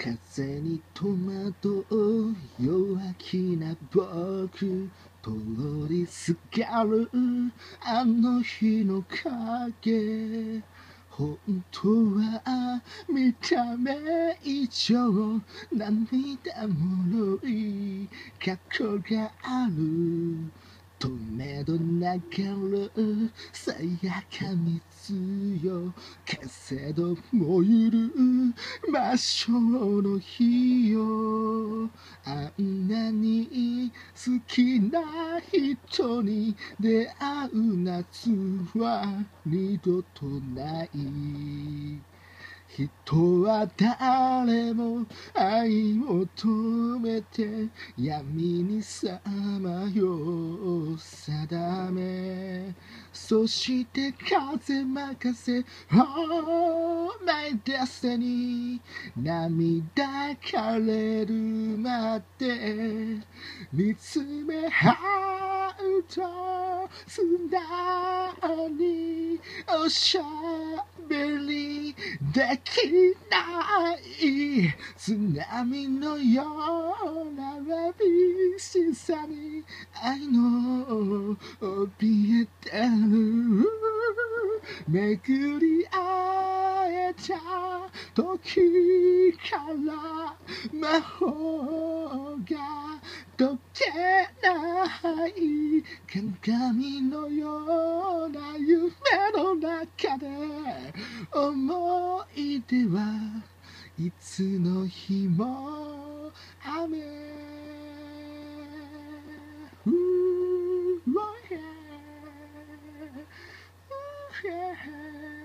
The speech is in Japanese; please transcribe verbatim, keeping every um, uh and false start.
風に戸惑う弱気な僕、通りすがるあの日の影、本当は見た目以上涙もろい過去がある。とめどながらさやか水よ、けせど燃ゆる魔性の火よ。あんなに好きな人に出会う夏は二度とない。人は誰も愛求めて闇にさまよう定め、そして風任せ Oh my destiny、 涙枯れるまで見つめ合うと素直におしゃべりできない津波のような寂しさに愛の怯えてる。巡り会えた時から魔法が解けない鏡のような夢の中で、思い出はいつの日も雨。うーおーへーうーへー